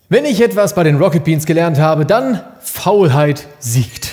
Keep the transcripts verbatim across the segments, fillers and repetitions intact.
Wenn ich etwas bei den Rocket Beans gelernt habe, dann Faulheit siegt.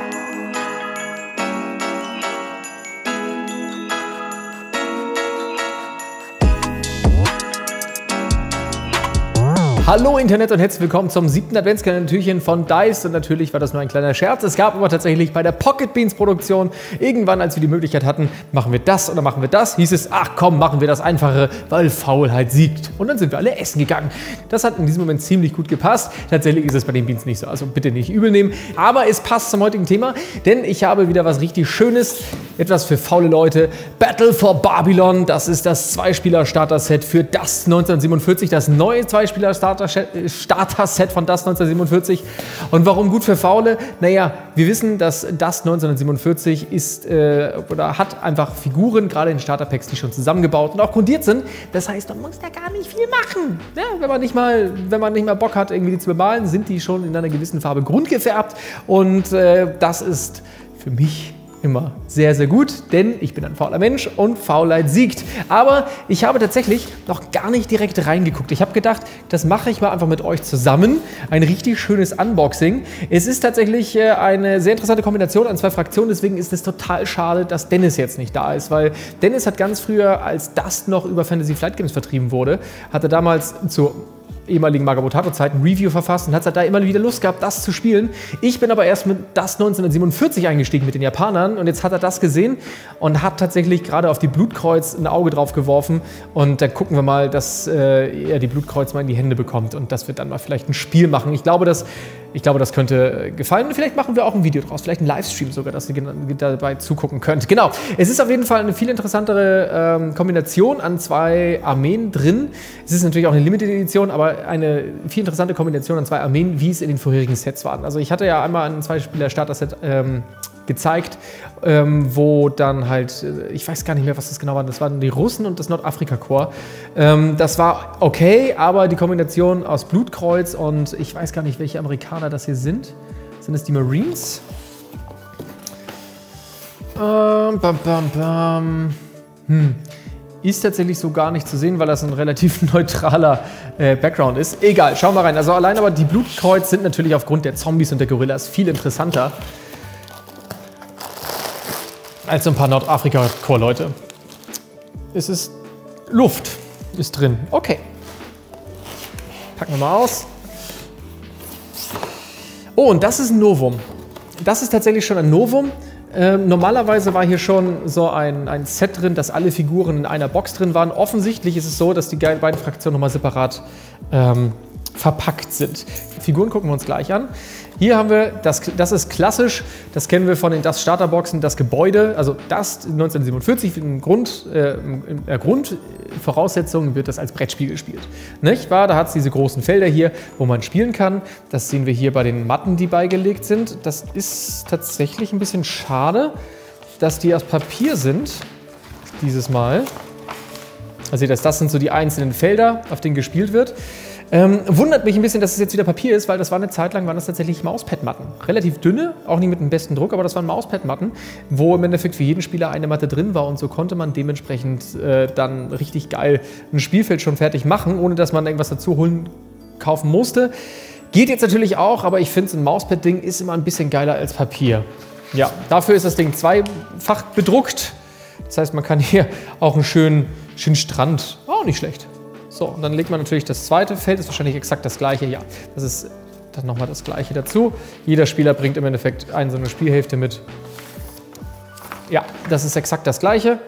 Hallo Internet und herzlich willkommen zum siebten Adventskalender-Türchen von Diced. Und natürlich war das nur ein kleiner Scherz. Es gab aber tatsächlich bei der Pocket Beans Produktion irgendwann, als wir die Möglichkeit hatten, machen wir das oder machen wir das, hieß es, ach komm, machen wir das Einfache, weil Faulheit siegt. Und dann sind wir alle essen gegangen. Das hat in diesem Moment ziemlich gut gepasst. Tatsächlich ist es bei den Beans nicht so, also bitte nicht übel nehmen. Aber es passt zum heutigen Thema, denn ich habe wieder was richtig Schönes, etwas für faule Leute. Battle for Babylon, das ist das Zweispieler-Starter-Set für Dust neunzehnhundertsiebenundvierzig, das neue Zweispieler-Starter-Set Starter-Set von Dust neunzehnhundertsiebenundvierzig. Und warum gut für Faule? Naja, wir wissen, dass Dust neunzehnhundertsiebenundvierzig ist äh, oder hat einfach Figuren, gerade in Starter-Packs, die schon zusammengebaut und auch grundiert sind. Das heißt, man muss da gar nicht viel machen. Ja, wenn man nicht mal, wenn man nicht mal Bock hat, irgendwie die zu bemalen, sind die schon in einer gewissen Farbe grundgefärbt. Und äh, das ist für mich immer sehr, sehr gut, denn ich bin ein fauler Mensch und Faulheit siegt. Aber ich habe tatsächlich noch gar nicht direkt reingeguckt. Ich habe gedacht, das mache ich mal einfach mit euch zusammen. Ein richtig schönes Unboxing. Es ist tatsächlich eine sehr interessante Kombination an zwei Fraktionen, deswegen ist es total schade, dass Dennis jetzt nicht da ist, weil Dennis hat ganz früher, als Dust noch über Fantasy Flight Games vertrieben wurde, hatte damals zu ehemaligen Magabotato-Zeit ein Review verfasst und hat halt da immer wieder Lust gehabt, das zu spielen. Ich bin aber erst mit Dust neunzehnhundertsiebenundvierzig eingestiegen mit den Japanern und jetzt hat er das gesehen und hat tatsächlich gerade auf die Blutkreuz ein Auge drauf geworfen und dann gucken wir mal, dass äh, er die Blutkreuz mal in die Hände bekommt und das wird dann mal vielleicht ein Spiel machen. Ich glaube, das, ich glaube, das könnte gefallen und vielleicht machen wir auch ein Video draus, vielleicht einen Livestream sogar, dass ihr dabei zugucken könnt. Genau, es ist auf jeden Fall eine viel interessantere ähm, Kombination an zwei Armeen drin. Es ist natürlich auch eine Limited Edition, aber eine viel interessante Kombination an zwei Armeen, wie es in den vorherigen Sets waren. Also ich hatte ja einmal ein Zwei-Spieler-Starter-Set ähm, gezeigt, ähm, wo dann halt, ich weiß gar nicht mehr, was das genau war, das waren die Russen und das Nordafrika-Korps. Ähm, das war okay, aber die Kombination aus Blutkreuz und ich weiß gar nicht, welche Amerikaner das hier sind. Sind es die Marines? Ähm, bam, bam, bam. Hm. Ist tatsächlich so gar nicht zu sehen, weil das ein relativ neutraler äh, Background ist. Egal, schauen wir rein. Also allein aber die Blutkreuz sind natürlich aufgrund der Zombies und der Gorillas viel interessanter als so ein paar Nordafrika-Core-Leute. Es ist Luft, ist drin. Okay. Packen wir mal aus. Oh, und das ist ein Novum. Das ist tatsächlich schon ein Novum. Ähm, normalerweise war hier schon so ein, ein Set drin, dass alle Figuren in einer Box drin waren. Offensichtlich ist es so, dass die beiden Fraktionen nochmal separat ähm, verpackt sind. Die Figuren gucken wir uns gleich an. Hier haben wir, das, das ist klassisch, das kennen wir von den Dust Starterboxen, das Gebäude, also Dust neunzehnhundertsiebenundvierzig, in, Grund, äh, in der Grundvoraussetzung wird das als Brettspiel gespielt. Nicht wahr? Da hat es diese großen Felder hier, wo man spielen kann. Das sehen wir hier bei den Matten, die beigelegt sind. Das ist tatsächlich ein bisschen schade, dass die aus Papier sind, dieses Mal. Also das, das sind so die einzelnen Felder, auf denen gespielt wird. Ähm, wundert mich ein bisschen, dass es jetzt wieder Papier ist, weil das war eine Zeit lang, waren das tatsächlich Mauspad-Matten. Relativ dünne, auch nicht mit dem besten Druck, aber das waren Mauspad-Matten, wo im Endeffekt für jeden Spieler eine Matte drin war und so konnte man dementsprechend äh, dann richtig geil ein Spielfeld schon fertig machen, ohne dass man irgendwas dazu holen, kaufen musste. Geht jetzt natürlich auch, aber ich finde, so ein Mauspad-Ding ist immer ein bisschen geiler als Papier. Ja, dafür ist das Ding zweifach bedruckt. Das heißt, man kann hier auch einen schönen, schönen Strand, auch nicht schlecht. So, und dann legt man natürlich das zweite Feld, ist wahrscheinlich exakt das gleiche. Ja, das ist dann nochmal das gleiche dazu. Jeder Spieler bringt im Endeffekt eine so eine Spielhälfte mit. Ja, das ist exakt das gleiche.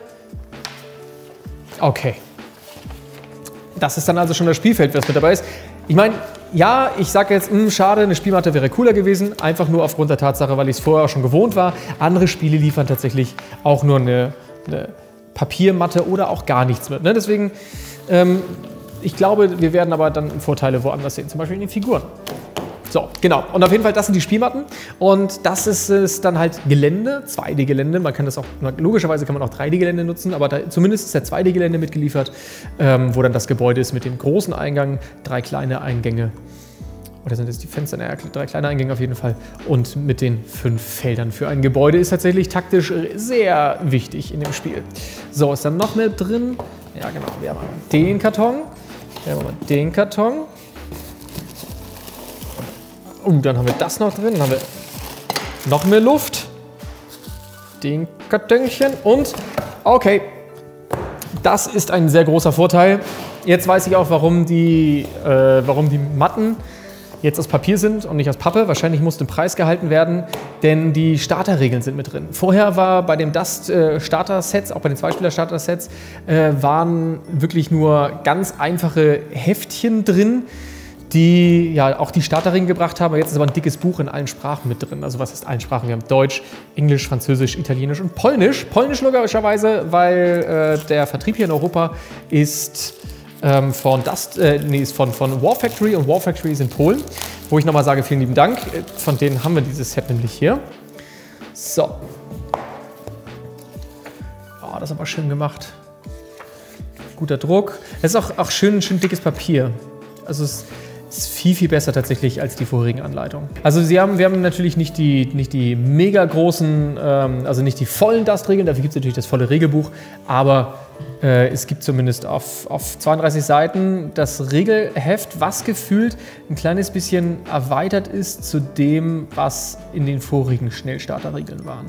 Okay. Das ist dann also schon das Spielfeld, was mit dabei ist. Ich meine, ja, ich sage jetzt, mh, schade, eine Spielmatte wäre cooler gewesen. Einfach nur aufgrund der Tatsache, weil ich es vorher auch schon gewohnt war. Andere Spiele liefern tatsächlich auch nur eine, eine Papiermatte oder auch gar nichts mit. Ne? Deswegen, ähm, ich glaube, wir werden aber dann Vorteile woanders sehen, zum Beispiel in den Figuren. So, genau. Und auf jeden Fall, das sind die Spielmatten. Und das ist es dann halt Gelände, zwei D Gelände. Man kann das auch, logischerweise kann man auch drei D Gelände nutzen, aber da, zumindest ist der zwei D Gelände mitgeliefert, ähm, wo dann das Gebäude ist mit dem großen Eingang, drei kleine Eingänge. Oder sind das die Fenster? Naja, drei kleine Eingänge auf jeden Fall. Und mit den fünf Feldern für ein Gebäude ist tatsächlich taktisch sehr wichtig in dem Spiel. So, ist dann noch mehr drin? Ja, genau. Wir haben den Karton. Wir haben den Karton. Und dann haben wir das noch drin. Dann haben wir noch mehr Luft. Den Kartönchen. Und okay, das ist ein sehr großer Vorteil. Jetzt weiß ich auch, warum die, äh, warum die Matten jetzt aus Papier sind und nicht aus Pappe. Wahrscheinlich musste im Preis gehalten werden, denn die Starterregeln sind mit drin. Vorher war bei den Dust äh, Starter-Sets, auch bei den Zweispieler-Starter-Sets, äh, waren wirklich nur ganz einfache Heftchen drin, die ja auch die Starterregeln gebracht haben. Jetzt ist aber ein dickes Buch in allen Sprachen mit drin. Also was heißt allen Sprachen? Wir haben Deutsch, Englisch, Französisch, Italienisch und Polnisch. Polnisch logischerweise, weil äh, der Vertrieb hier in Europa ist ähm, von, Dust, äh, nee, ist von, von War Factory und War Factory ist in Polen. Wo ich nochmal sage, vielen lieben Dank. Von denen haben wir dieses Set nämlich hier. So. Oh, das ist aber schön gemacht. Guter Druck. Es ist auch, auch schön, schön dickes Papier. Also es ist viel, viel besser tatsächlich als die vorherigen Anleitungen. Also sie haben, wir haben natürlich nicht die, nicht die mega großen, ähm, also nicht die vollen Dust-Regeln, dafür gibt es natürlich das volle Regelbuch, aber äh, es gibt zumindest auf, auf zweiunddreißig Seiten das Regelheft, was gefühlt ein kleines bisschen erweitert ist zu dem, was in den vorigen Schnellstarter-Regeln waren.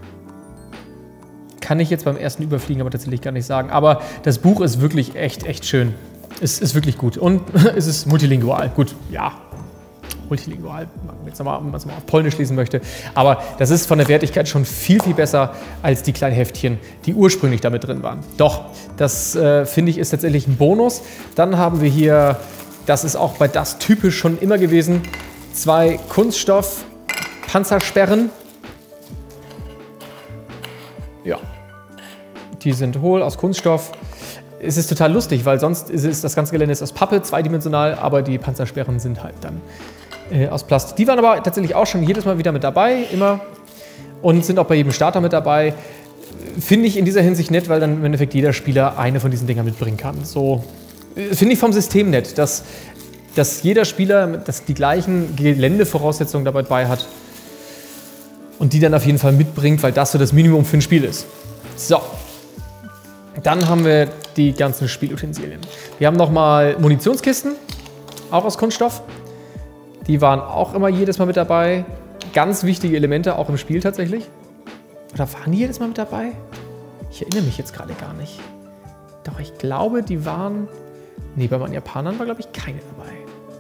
Kann ich jetzt beim ersten Überfliegen aber tatsächlich gar nicht sagen, aber das Buch ist wirklich echt, echt schön. Es ist wirklich gut und es ist multilingual. Gut, ja, multilingual, wenn man jetzt nochmal, wenn man es mal auf Polnisch lesen möchte. Aber das ist von der Wertigkeit schon viel, viel besser als die kleinen Heftchen, die ursprünglich damit drin waren. Doch, das äh, finde ich ist tatsächlich ein Bonus. Dann haben wir hier, das ist auch bei Dust typisch schon immer gewesen, zwei Kunststoff-Panzersperren. Ja, die sind hohl aus Kunststoff. Es ist total lustig, weil sonst ist es, das ganze Gelände ist aus Pappe, zweidimensional, aber die Panzersperren sind halt dann äh, aus Plastik. Die waren aber tatsächlich auch schon jedes Mal wieder mit dabei, immer, und sind auch bei jedem Starter mit dabei. Finde ich in dieser Hinsicht nett, weil dann im Endeffekt jeder Spieler eine von diesen Dingern mitbringen kann. So finde ich vom System nett, dass, dass jeder Spieler dass die gleichen Geländevoraussetzungen dabei hat und die dann auf jeden Fall mitbringt, weil das so das Minimum für ein Spiel ist. So. Dann haben wir die ganzen Spielutensilien. Wir haben nochmal Munitionskisten, auch aus Kunststoff. Die waren auch immer jedes Mal mit dabei. Ganz wichtige Elemente, auch im Spiel tatsächlich. Oder waren die jedes Mal mit dabei? Ich erinnere mich jetzt gerade gar nicht. Doch, ich glaube, die waren... Nee, bei meinen Japanern war, glaube ich, keine dabei.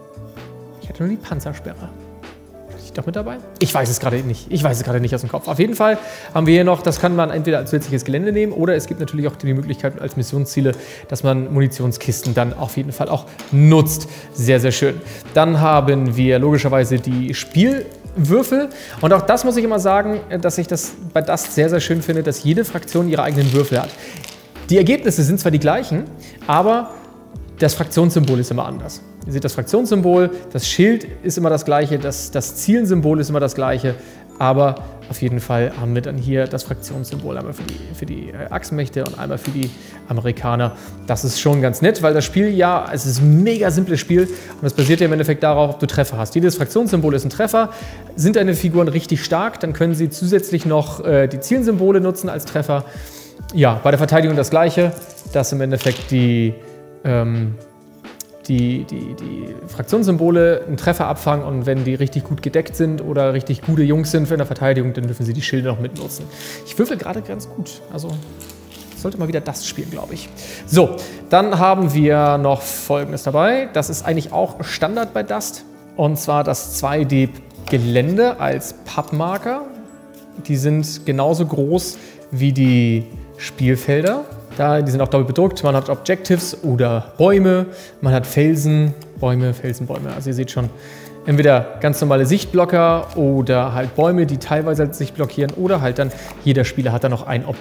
Ich hatte nur die Panzersperre. Doch mit dabei? Ich weiß es gerade nicht. Ich weiß es gerade nicht aus dem Kopf. Auf jeden Fall haben wir hier noch, das kann man entweder als zusätzliches Gelände nehmen oder es gibt natürlich auch die Möglichkeit als Missionsziele, dass man Munitionskisten dann auf jeden Fall auch nutzt. Sehr, sehr schön. Dann haben wir logischerweise die Spielwürfel und auch das muss ich immer sagen, dass ich das bei Dust sehr, sehr schön finde, dass jede Fraktion ihre eigenen Würfel hat. Die Ergebnisse sind zwar die gleichen, aber das Fraktionssymbol ist immer anders. Ihr seht das Fraktionssymbol, das Schild ist immer das gleiche, das, das Zielsymbol ist immer das gleiche, aber auf jeden Fall haben wir dann hier das Fraktionssymbol einmal für die, für die Achsenmächte und einmal für die Amerikaner. Das ist schon ganz nett, weil das Spiel, ja, es ist ein mega simples Spiel und das basiert ja im Endeffekt darauf, ob du Treffer hast. Jedes Fraktionssymbol ist ein Treffer. Sind deine Figuren richtig stark, dann können sie zusätzlich noch äh, die Zielsymbole nutzen als Treffer. Ja, bei der Verteidigung das Gleiche, dass im Endeffekt die ähm, Die, die, die Fraktionssymbole einen Treffer abfangen und wenn die richtig gut gedeckt sind oder richtig gute Jungs sind für eine Verteidigung, dann dürfen sie die Schilde noch mitnutzen. Ich würfel gerade ganz gut, also ich sollte mal wieder das spielen, glaube ich. So, dann haben wir noch Folgendes dabei. Das ist eigentlich auch Standard bei Dust und zwar das zwei D-Gelände als Pappmarker. Die sind genauso groß wie die Spielfelder. Da, die sind auch doppelt bedruckt. Man hat Objectives oder Bäume, man hat Felsen, Bäume, Felsen, Bäume. Also ihr seht schon, entweder ganz normale Sichtblocker oder halt Bäume, die teilweise halt Sicht blockieren oder halt dann jeder Spieler hat dann noch ein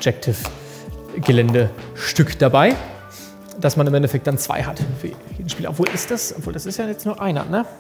Objective-Geländestück dabei, dass man im Endeffekt dann zwei hat für jeden Spieler. Obwohl ist das, obwohl das ist ja jetzt nur einer, ne?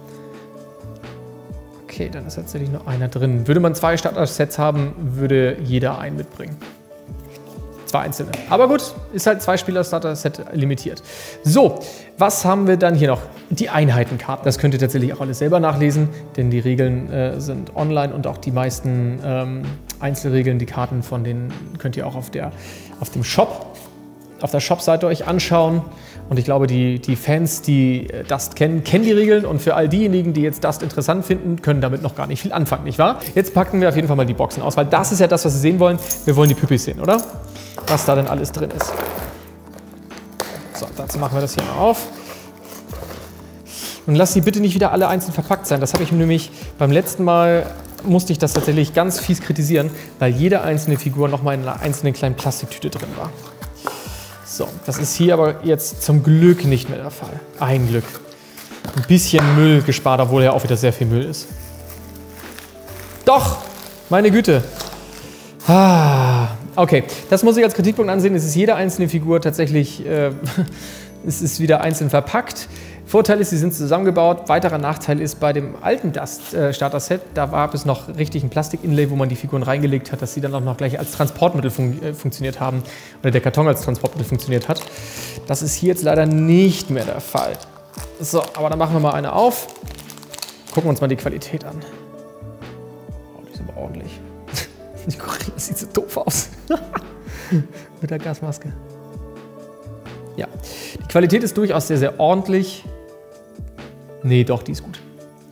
Okay, dann ist tatsächlich nur einer drin. Würde man zwei Starter-Sets haben, würde jeder einen mitbringen. Zwei einzelne. Aber gut, ist halt zwei Spieler-Starter-Set limitiert. So, was haben wir dann hier noch? Die Einheitenkarten. Das könnt ihr tatsächlich auch alles selber nachlesen, denn die Regeln äh, sind online und auch die meisten ähm, Einzelregeln, die Karten von denen könnt ihr auch auf, der, auf dem Shop, auf der Shop-Seite euch anschauen. Und ich glaube, die, die Fans, die Dust kennen, kennen die Regeln. Und für all diejenigen, die jetzt Dust interessant finden, können damit noch gar nicht viel anfangen, nicht wahr? Jetzt packen wir auf jeden Fall mal die Boxen aus, weil das ist ja das, was Sie sehen wollen. Wir wollen die Püppis sehen, oder? Was da denn alles drin ist. So, dazu machen wir das hier mal auf. Und lass sie bitte nicht wieder alle einzeln verpackt sein. Das habe ich nämlich beim letzten Mal, musste ich das tatsächlich ganz fies kritisieren, weil jede einzelne Figur nochmal in einer einzelnen kleinen Plastiktüte drin war. So, das ist hier aber jetzt zum Glück nicht mehr der Fall. Ein Glück. Ein bisschen Müll gespart, obwohl ja auch wieder sehr viel Müll ist. Doch! Meine Güte. Ah, okay, das muss ich als Kritikpunkt ansehen. Es ist jede einzelne Figur tatsächlich, äh, es ist wieder einzeln verpackt. Vorteil ist, sie sind zusammengebaut. Weiterer Nachteil ist bei dem alten Dust-Starter-Set, da gab es noch richtig ein Plastik-Inlay, wo man die Figuren reingelegt hat, dass sie dann auch noch gleich als Transportmittel fun äh, funktioniert haben oder der Karton als Transportmittel funktioniert hat. Das ist hier jetzt leider nicht mehr der Fall. So, aber dann machen wir mal eine auf. Gucken wir uns mal die Qualität an. Oh, die ist aber ordentlich. Die Gorilla sieht so doof aus. Mit der Gasmaske. Ja, die Qualität ist durchaus sehr, sehr ordentlich. Nee, doch, die ist gut.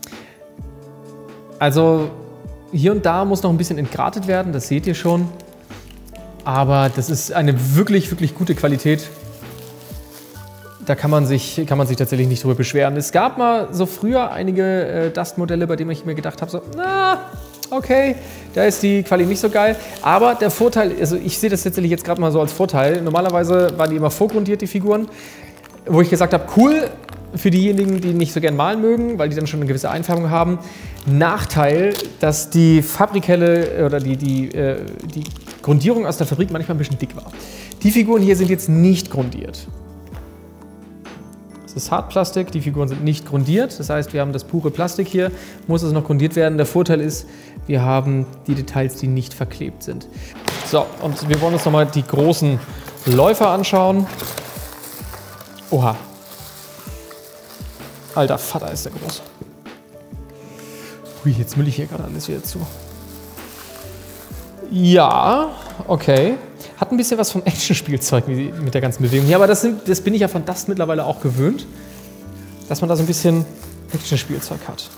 Also hier und da muss noch ein bisschen entgratet werden, das seht ihr schon. Aber das ist eine wirklich, wirklich gute Qualität. Da kann man sich, kann man sich tatsächlich nicht drüber beschweren. Es gab mal so früher einige äh, Dust-Modelle, bei denen ich mir gedacht habe, so, na, okay, da ist die Qualität nicht so geil. Aber der Vorteil, also ich sehe das tatsächlich jetzt gerade mal so als Vorteil. Normalerweise waren die immer vorgrundiert, die Figuren. Wo ich gesagt habe, cool, für diejenigen, die nicht so gern malen mögen, weil die dann schon eine gewisse Einfärbung haben. Nachteil, dass die Fabrikelle oder die, die, äh, die Grundierung aus der Fabrik manchmal ein bisschen dick war. Die Figuren hier sind jetzt nicht grundiert. Es ist Hartplastik, die Figuren sind nicht grundiert. Das heißt, wir haben das pure Plastik hier, muss es noch grundiert werden. Der Vorteil ist, wir haben die Details, die nicht verklebt sind. So, und wir wollen uns nochmal die großen Läufer anschauen. Oha. Alter Vater, ist der groß. Hui, jetzt müll ich hier gerade alles wieder zu. Ja, okay. Hat ein bisschen was vom Action-Spielzeug mit der ganzen Bewegung. Ja, aber das, sind, das bin ich ja von Dust mittlerweile auch gewöhnt, dass man da so ein bisschen Action-Spielzeug hat.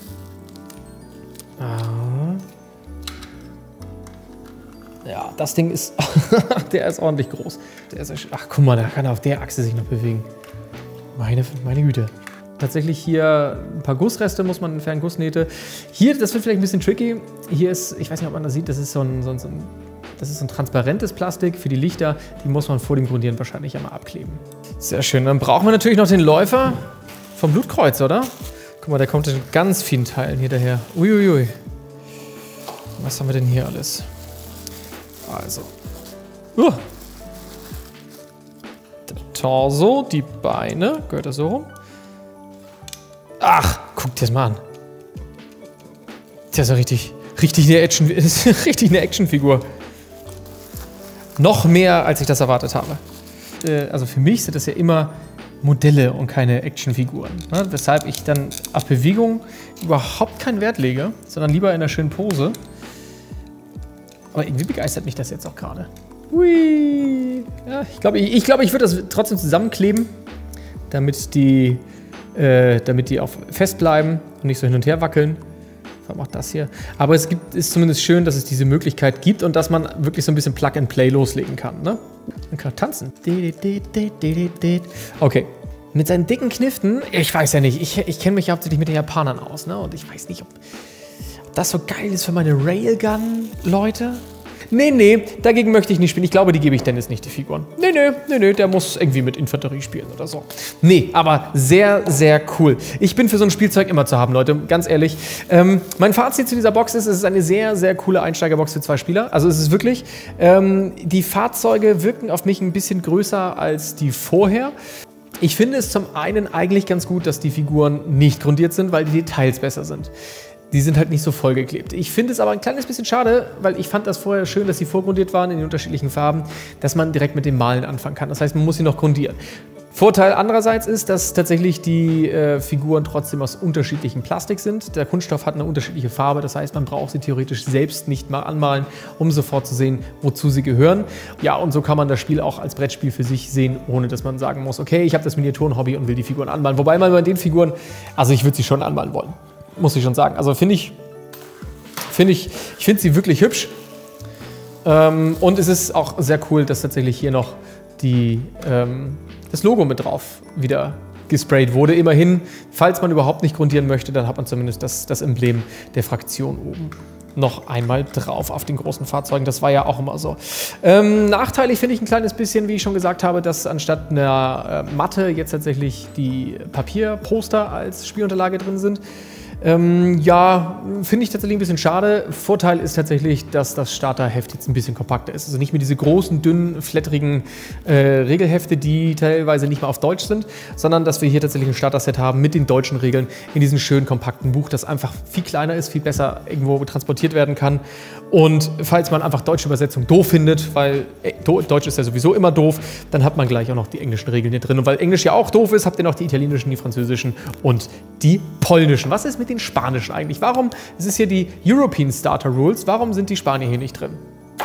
Ja, das Ding ist, der ist ordentlich groß. Der ist, ach, guck mal, da kann er auf der Achse sich noch bewegen. Meine, meine Güte. Tatsächlich hier ein paar Gussreste muss man entfernen, Gussnähte. Hier, das wird vielleicht ein bisschen tricky. Hier ist, ich weiß nicht, ob man das sieht, das ist so ein, so ein, so ein, das ist ein transparentes Plastik für die Lichter. Die muss man vor dem Grundieren wahrscheinlich einmal abkleben. Sehr schön. Dann brauchen wir natürlich noch den Läufer vom Blutkreuz, oder? Guck mal, der kommt in ganz vielen Teilen hier daher. Uiuiui. Was haben wir denn hier alles? Also. Uh. Der Torso, die Beine. Gehört das so rum? Ach, guck dir das mal an. Das ist ja richtig, richtig eine Action, richtig eine Actionfigur. Noch mehr, als ich das erwartet habe. Äh, also für mich sind das ja immer Modelle und keine Actionfiguren. Ne? Weshalb ich dann auf Bewegung überhaupt keinen Wert lege, sondern lieber in einer schönen Pose. Aber irgendwie begeistert mich das jetzt auch gerade. Hui. Ja, ich glaube, ich, ich, glaub, ich würde das trotzdem zusammenkleben, damit die, äh, damit die auch fest bleiben und nicht so hin und her wackeln. Was macht das hier? Aber es gibt, ist zumindest schön, dass es diese Möglichkeit gibt und dass man wirklich so ein bisschen Plug and Play loslegen kann. Ne? Man kann tanzen. Okay. Mit seinen dicken Kniften, ich weiß ja nicht, ich, ich kenne mich hauptsächlich mit den Japanern aus, ne? Und ich weiß nicht, ob das so geil ist für meine Railgun-Leute. Nee, nee, dagegen möchte ich nicht spielen. Ich glaube, die gebe ich Dennis nicht, die Figuren. Nee, nee, nee, nee, der muss irgendwie mit Infanterie spielen oder so. Nee, aber sehr, sehr cool. Ich bin für so ein Spielzeug immer zu haben, Leute, ganz ehrlich. Ähm, mein Fazit zu dieser Box ist, es ist eine sehr, sehr coole Einsteigerbox für zwei Spieler. Also es ist wirklich, ähm, die Fahrzeuge wirken auf mich ein bisschen größer als die vorher. Ich finde es zum einen eigentlich ganz gut, dass die Figuren nicht grundiert sind, weil die Details besser sind. Die sind halt nicht so vollgeklebt. Ich finde es aber ein kleines bisschen schade, weil ich fand das vorher schön, dass sie vorgrundiert waren in den unterschiedlichen Farben, dass man direkt mit dem Malen anfangen kann. Das heißt, man muss sie noch grundieren. Vorteil andererseits ist, dass tatsächlich die äh, Figuren trotzdem aus unterschiedlichem Plastik sind. Der Kunststoff hat eine unterschiedliche Farbe, das heißt, man braucht sie theoretisch selbst nicht mal anmalen, um sofort zu sehen, wozu sie gehören. Ja, und so kann man das Spiel auch als Brettspiel für sich sehen, ohne dass man sagen muss, okay, ich habe das Miniaturen-Hobby und will die Figuren anmalen. Wobei man bei den Figuren, also ich würde sie schon anmalen wollen, muss ich schon sagen. Also finde ich, finde ich, ich finde sie wirklich hübsch. Ähm, und es ist auch sehr cool, dass tatsächlich hier noch die, ähm, das Logo mit drauf wieder gesprayt wurde. Immerhin, falls man überhaupt nicht grundieren möchte, dann hat man zumindest das, das Emblem der Fraktion oben noch einmal drauf auf den großen Fahrzeugen. Das war ja auch immer so. Ähm, nachteilig finde ich ein kleines bisschen, wie ich schon gesagt habe, dass anstatt einer äh, Matte jetzt tatsächlich die Papierposter als Spielunterlage drin sind. Ähm, ja, finde ich tatsächlich ein bisschen schade. Vorteil ist tatsächlich, dass das Starterheft jetzt ein bisschen kompakter ist. Also nicht mehr diese großen, dünnen, flatterigen äh, Regelhefte, die teilweise nicht mal auf Deutsch sind, sondern dass wir hier tatsächlich ein Starter-Set haben mit den deutschen Regeln in diesem schönen, kompakten Buch, das einfach viel kleiner ist, viel besser irgendwo transportiert werden kann. Und falls man einfach deutsche Übersetzung doof findet, weil äh, Deutsch ist ja sowieso immer doof, dann hat man gleich auch noch die englischen Regeln hier drin. Und weil Englisch ja auch doof ist, habt ihr noch die italienischen, die französischen und die polnischen. Was ist mit den spanischen eigentlich? Warum, es ist hier die European Starter Rules, warum sind die Spanier hier nicht drin?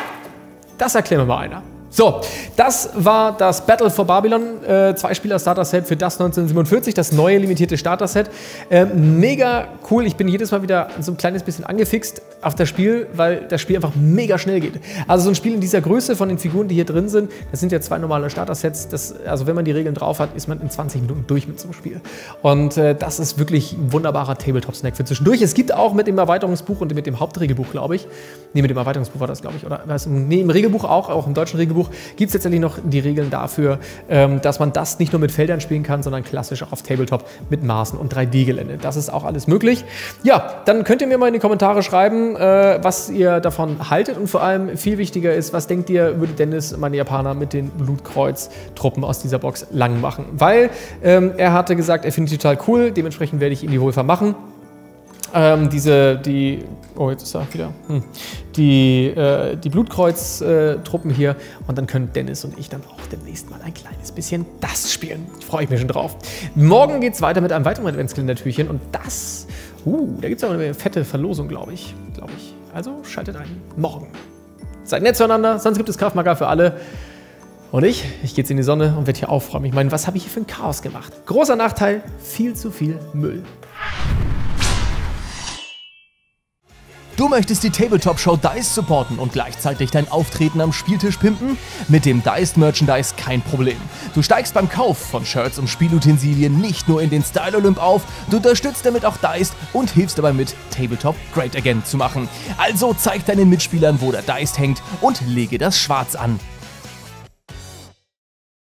Das erklären wir mal einer. So, das war das Battle for Babylon, äh, Zwei-Spieler-Starter-Set für das neunzehnhundertsiebenundvierzig, das neue limitierte Starter-Set. Äh, mega cool, ich bin jedes Mal wieder so ein kleines bisschen angefixt auf das Spiel, weil das Spiel einfach mega schnell geht. Also so ein Spiel in dieser Größe von den Figuren, die hier drin sind, das sind ja zwei normale Starter-Sets, das, also wenn man die Regeln drauf hat, ist man in zwanzig Minuten durch mit so einem Spiel. Und äh, das ist wirklich ein wunderbarer Tabletop-Snack für zwischendurch. Es gibt auch mit dem Erweiterungsbuch und mit dem Hauptregelbuch, glaube ich, nee, mit dem Erweiterungsbuch war das, glaube ich, oder was, nee, im Regelbuch auch, auch im deutschen Regelbuch, gibt es tatsächlich noch die Regeln dafür, ähm, dass man das nicht nur mit Feldern spielen kann, sondern klassisch auch auf Tabletop mit Maßen und drei D-Gelände. Das ist auch alles möglich. Ja, dann könnt ihr mir mal in die Kommentare schreiben, äh, was ihr davon haltet und vor allem viel wichtiger ist, was denkt ihr, würde Dennis, meine Japaner, mit den Blutkreuz-Truppen aus dieser Box lang machen? Weil ähm, er hatte gesagt, er findet die total cool, dementsprechend werde ich ihn die wohl vermachen. Ähm, diese, die, oh, jetzt ist er wieder, hm. die, äh, die Blutkreuz-Truppen äh, hier. Und dann können Dennis und ich dann auch demnächst mal ein kleines bisschen das spielen. Freue ich mich schon drauf. Morgen geht es weiter mit einem weiteren Adventskalender-Türchen. Und das, uh, da gibt es auch eine fette Verlosung, glaube ich. Glaube ich. Also schaltet ein. Morgen. Seid nett zueinander, sonst gibt es Krav Maga für alle. Und ich, ich gehe jetzt in die Sonne und werde hier aufräumen. Ich meine, was habe ich hier für ein Chaos gemacht? Großer Nachteil, viel zu viel Müll. Du möchtest die Tabletop-Show Dice supporten und gleichzeitig dein Auftreten am Spieltisch pimpen? Mit dem Dice-Merchandise kein Problem. Du steigst beim Kauf von Shirts und Spielutensilien nicht nur in den Style Olymp auf, du unterstützt damit auch Dice und hilfst dabei mit, Tabletop great again zu machen. Also zeig deinen Mitspielern, wo der Dice hängt und lege das Schwarz an.